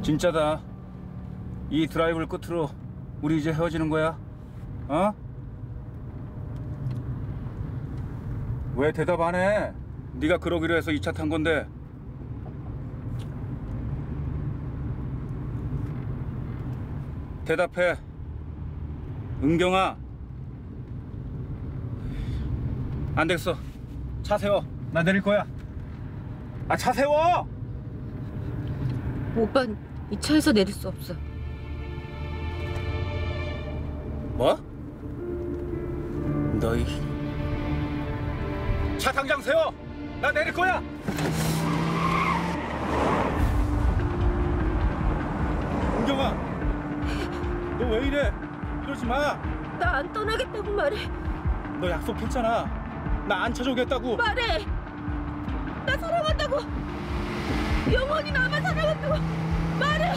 진짜다. 이 드라이브를 끝으로 우리 이제 헤어지는 거야? 어? 왜 대답 안 해? 네가 그러기로 해서 이 차 탄 건데. 대답해. 은경아. 안 됐어. 차 세워. 나 내릴 거야. 아, 차 세워! 오빤 이 차에서 내릴 수 없어. 뭐? 너희 차 당장 세워! 나 내릴 거야! 은경아, 너 왜 이래? 이러지 마! 나 안 떠나겠다고 말해. 너 약속했잖아. 나 안 찾아오겠다고. 말해. 나 사랑한다고. 영원히 나만 사랑한다고. 말해.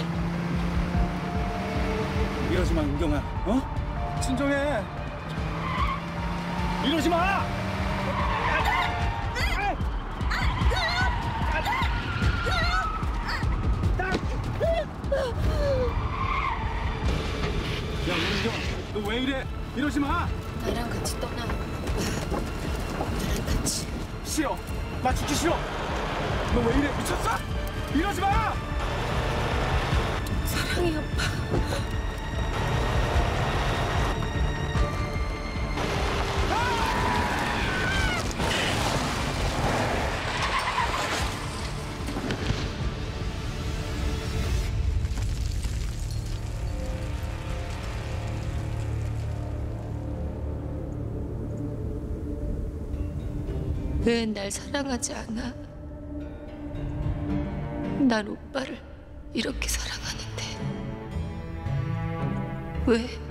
이러지 마, 은경아. 어? 진정해. 이러지 마! 야, 은경아, 너 왜 이래? 이러지 마! 나랑 같이 떠나. 나랑 같이. 싫어. 나 죽기 싫어. 너 왜 이래? 미쳤어? 이러지 마! 사랑해, 오빠. 왜 날 사랑하지 않아? 난 오빠를 이렇게 사랑하는데 왜?